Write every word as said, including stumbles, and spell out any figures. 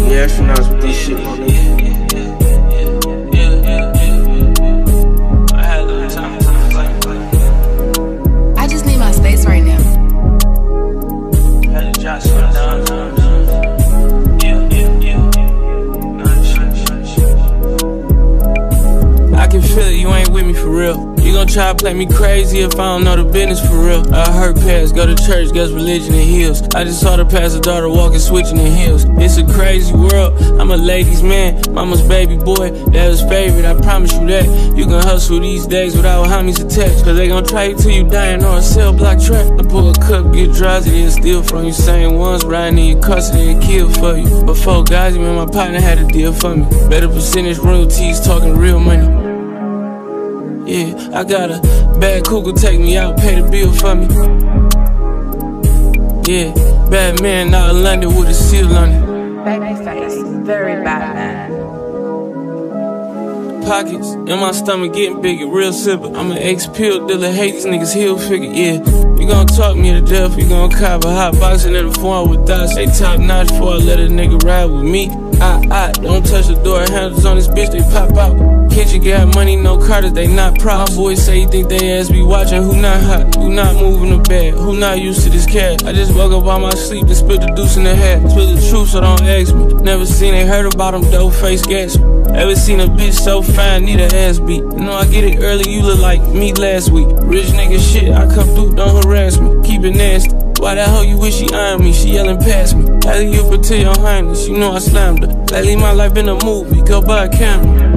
astronauts with this shit, my nigga. I just need my space right now. I can feel it, you ain't with me for real. You gon' try to play me crazy if I don't know the business for real. I heard past, go to church, guess religion and heals. I just saw the pastor daughter walking, switching in heels. It's a crazy world, I'm a ladies man, mama's baby boy, that was favorite, I promise you that. You can hustle these days without homies attached, cause they gon' try you till you dying on a cell block track. I pull a cup, get drowsy, then steal from you. Same ones riding in your custody and kill for you. Before guys, man, my partner had a deal for me. Better percentage royalties, talking real money. Yeah, I got a bad cougar take me out, pay the bill for me. Yeah, bad man out of London with a seal on it. Babyface, very bad man. Pockets in my stomach getting bigger, real simple. I'm an ex-pill dealer, hate these niggas heel figure, yeah. You gon' talk me to death, you gon' cop a hot boxing in the form with dots. They top notch before I let a nigga ride with me. I, I, don't touch the door, handles on this bitch, they pop out. Kitchen got money, no Carters, they not proud. My boys say you think they ass be watching, who not hot, who not moving the bed, who not used to this cash. I just woke up on my sleep and spit the deuce in the hat. Spit the truth, so don't ask me. Never seen, they heard about them dope face gas. Ever seen a bitch so fine, need a ass beat. You know I get it early, you look like me last week. Rich nigga shit, I come through, don't harass me. Keep it nasty. Why the hell you wish she ironed me? She yelling past me. Alley up until your highness, you know I slammed her. Lately my life been a movie, go buy a camera.